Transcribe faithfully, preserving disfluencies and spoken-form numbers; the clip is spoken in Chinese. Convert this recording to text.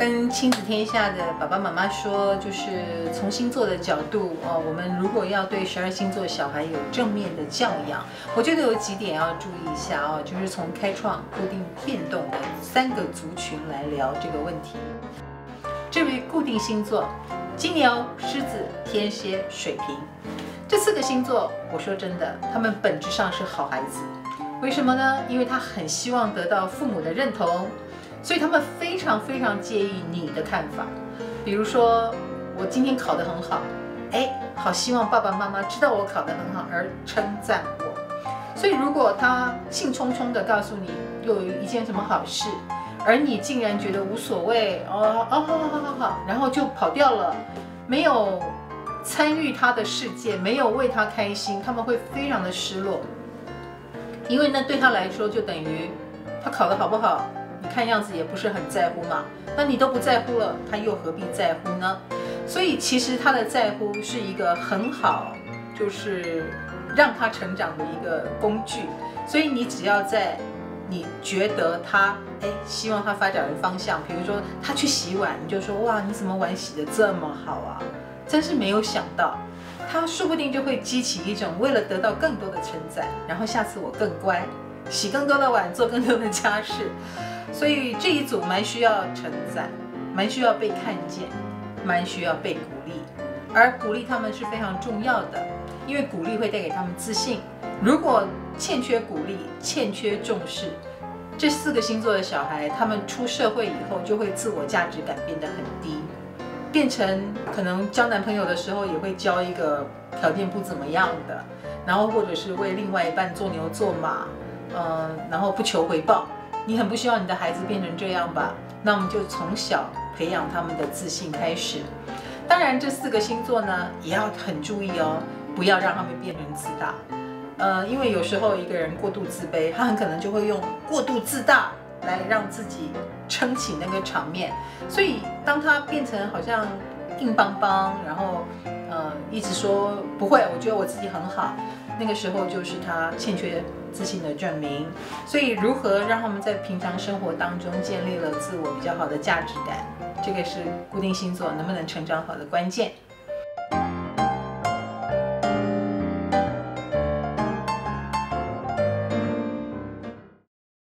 跟亲子天下的爸爸妈妈说，就是从星座的角度哦，我们如果要对十二星座小孩有正面的教养，我觉得有几点要注意一下哦，就是从开创、固定、变动的三个族群来聊这个问题。至于固定星座，金牛、狮子、天蝎、水瓶这四个星座，我说真的，他们本质上是好孩子。为什么呢？因为他很希望得到父母的认同。所以他们非常非常介意你的看法，比如说我今天考得很好，哎，好希望爸爸妈妈知道我考得很好而称赞我。所以如果他兴冲冲地告诉你有一件什么好事，而你竟然觉得无所谓，哦哦好好好好好，然后就跑掉了，没有参与他的世界，没有为他开心，他们会非常的失落，因为那对他来说就等于他考得好不好。你看样子也不是很在乎嘛，那你都不在乎了，他又何必在乎呢？所以其实他的在乎是一个很好，就是让他成长的一个工具。所以你只要在你觉得他哎希望他发展的方向，比如说他去洗碗，你就说哇你怎么碗洗得这么好啊？真是没有想到，他说不定就会激起一种为了得到更多的称赞，然后下次我更乖，洗更多的碗，做更多的家事。所以这一组蛮需要称赞，蛮需要被看见，蛮需要被鼓励，而鼓励他们是非常重要的，因为鼓励会带给他们自信。如果欠缺鼓励，欠缺重视，这四个星座的小孩，他们出社会以后就会自我价值感变得很低，变成可能交男朋友的时候也会交一个条件不怎么样的，然后或者是为另外一半做牛做马，嗯，然后不求回报。你很不希望你的孩子变成这样吧？那我们就从小培养他们的自信开始。当然，这四个星座呢也要很注意哦，不要让他们变成自大。呃，因为有时候一个人过度自卑，他很可能就会用过度自大来让自己撑起那个场面。所以，当他变成好像硬邦邦，然后呃一直说不会，我觉得我自己很好。那个时候就是他欠缺自信的证明，所以如何让他们在平常生活当中建立了自我比较好的价值感，这个是固定星座能不能成长好的关键。